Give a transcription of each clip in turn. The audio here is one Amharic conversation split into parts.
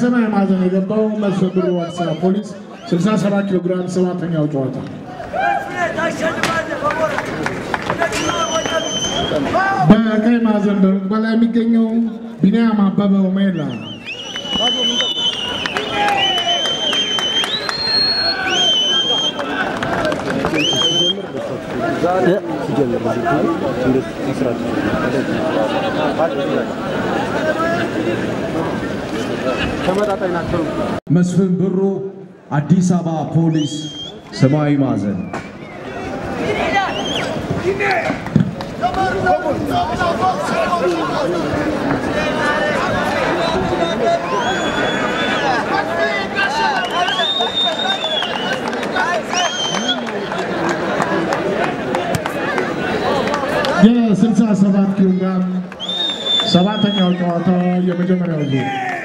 በሰማይ ማዕዘን የገባው መስፍን ብሩ አዲስ አበባ ፖሊስ 67 ኪሎ ግራም 7ኛው ጨዋታ በቀይ ማዕዘን በመግባት ላይ የሚገኘው ቢኒያም አበበ ኡሜላ መስፍን ብሩ አዲስ አበባ ፖሊስ ሰማያዊ ማዕዘን የ67 ኪሎ ግራም 7ኛው ጨዋታ የመጀመሪያው ዙር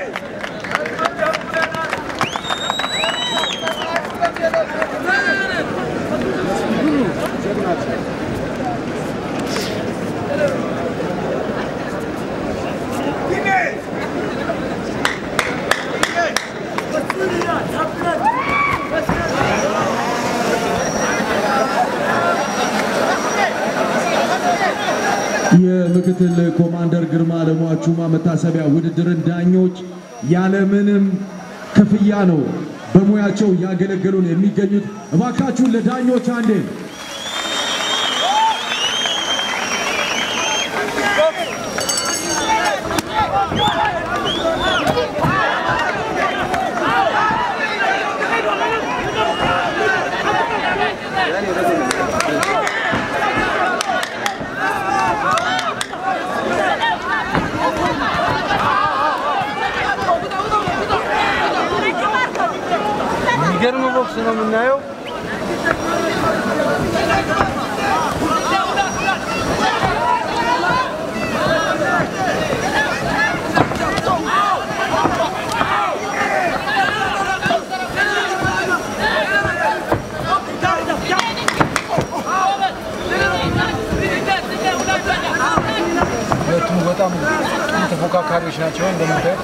የምክትል ኮማንደር ግርማ ለሟቹማ መታሰቢያ ውድድርን ዳኞች ያለምንም ክፍያ ነው በሙያቸው ያገለገሉን የሚገኙት እባካችሁ ለዳኞች አንዴ የሚገርም ቦክስ ነው የምናየው በጣም ተፎካካሪዎች ናቸው እንደምታዩት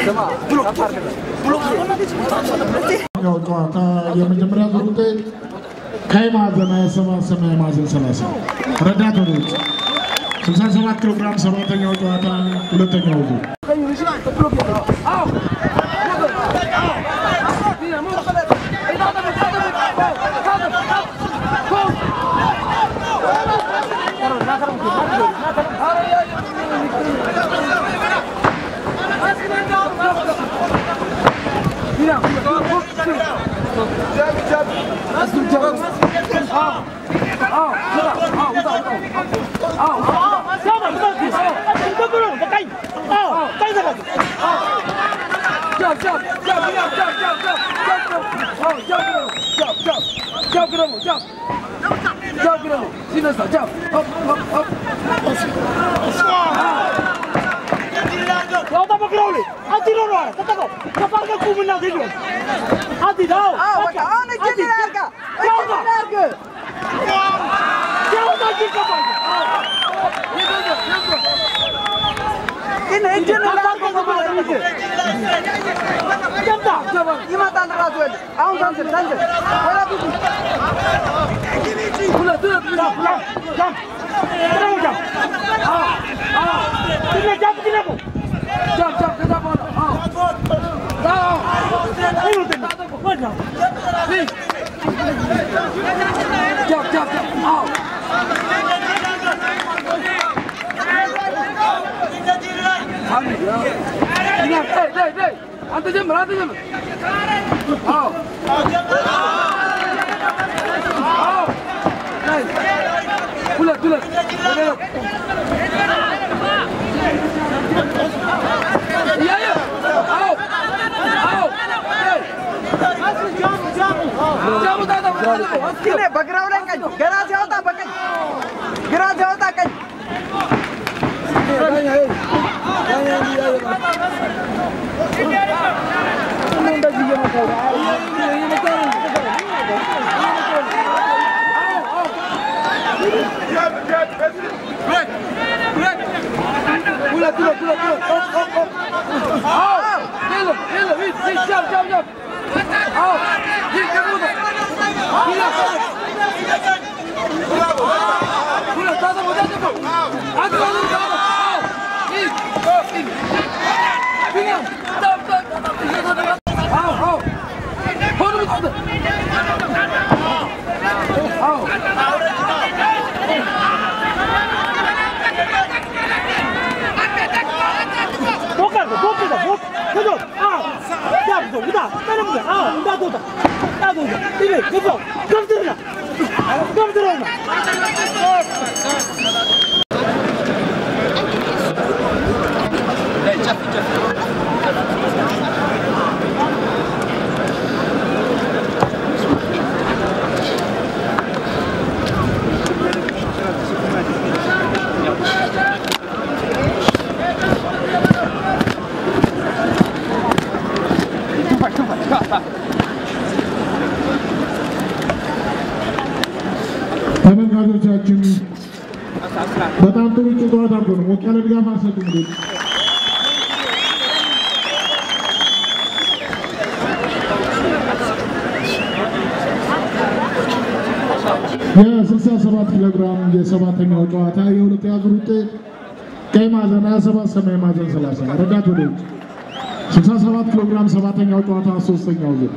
ጨዋታ የመጀመሪያ ዙር ውጤት ቀይ ማዕዘን 27 ሰማያዊ ማዕዘን 30 ረዳት ወሮች 67 ኪሎ ግራም ሰባተኛው ጨዋታ ሁለተኛው ዙር ተመልካቾቻችን በጣም ጥሩ ጨዋታ ነው። ሞቅ ያለ ድጋፍ አሰጡልን። የ67 ኪሎ ግራም የሰባተኛው ጨዋታ የሁለተኛ ዙር ውጤት ቀይ ማዕዘን 27 ሰማያዊ ማዕዘን 30 ረዳት ወሮች 67 ኪሎ ግራም ሰባተኛው ጨዋታ ሶስተኛው ዙር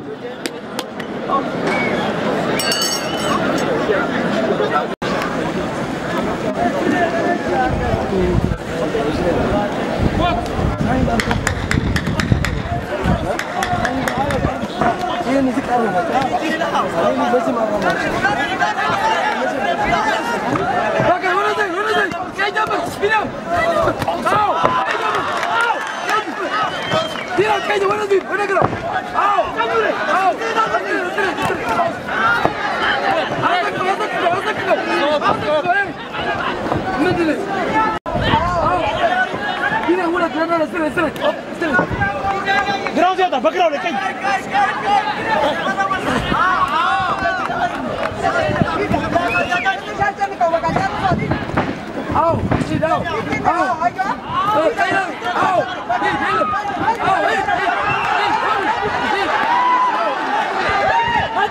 Oh,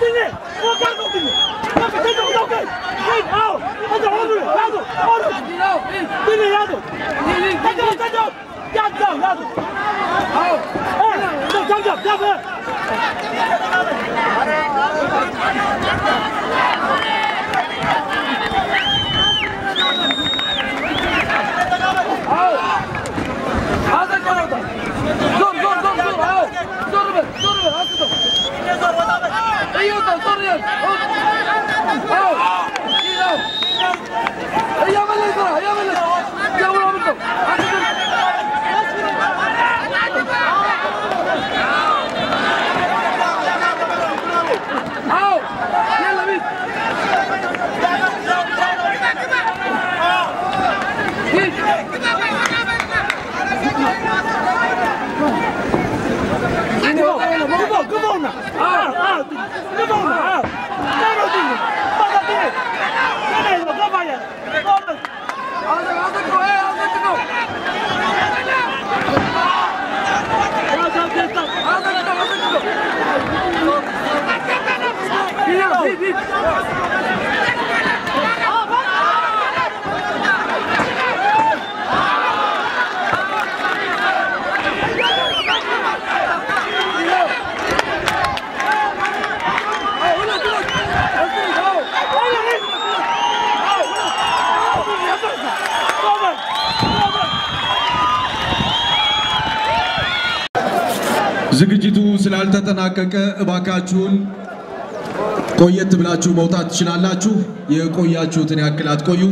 ዝግጅቱ ስላልተጠናቀቀ እባካችሁን ቆየት ብላችሁ መውጣት ትችላላችሁ። የቆያችሁትን ያክል አትቆዩ።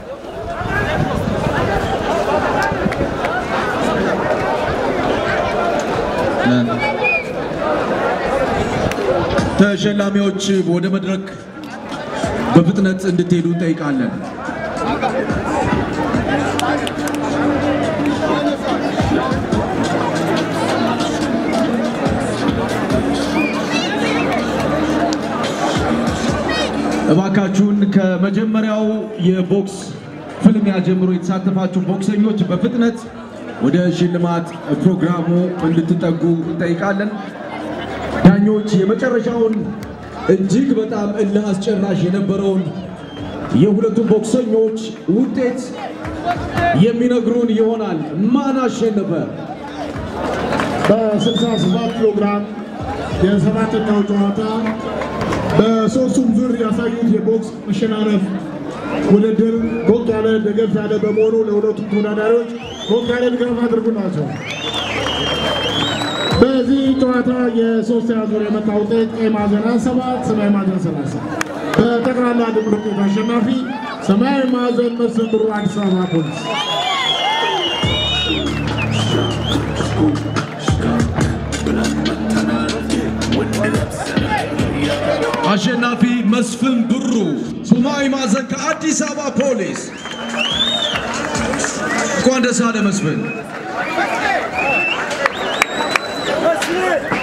ተሸላሚዎች ወደ መድረክ በፍጥነት እንድትሄዱ እንጠይቃለን። እባካችሁን ከመጀመሪያው የቦክስ ፍልሚያ ጀምሮ የተሳተፋችሁ ቦክሰኞች በፍጥነት ወደ ሽልማት ፕሮግራሙ እንድትጠጉ እንጠይቃለን። ዳኞች የመጨረሻውን እጅግ በጣም እልህ አስጨራሽ የነበረውን የሁለቱም ቦክሰኞች ውጤት የሚነግሩን ይሆናል። ማን አሸነፈ? በ67 ኪሎ ግራም የሰባተኛው ጨዋታ በሶስቱም ዙር ያሳዩት የቦክስ መሸናነፍ ውድድር ሞቅ ያለ ደገፍ ያለ በመሆኑ ለሁለቱም ተወዳዳሪዎች ሞቅ ያለ ድጋፍ አድርጉላቸው። በዚህ ጨዋታ የሶስተኛ ዙር የመጣ ውጤት ቀይ ማዕዘን 7 ሰማያዊ ማዕዘን 30 በጠቅላላ ድምር ውጤት አሸናፊ ሰማያዊ ማዕዘን መስፍን ብሩ አዲስ አበባ ፖሊስ። አሸናፊ መስፍን ብሩ ሰማያዊ ማዕዘን ከአዲስ አበባ ፖሊስ። እንኳን ደስ አለ መስፍን።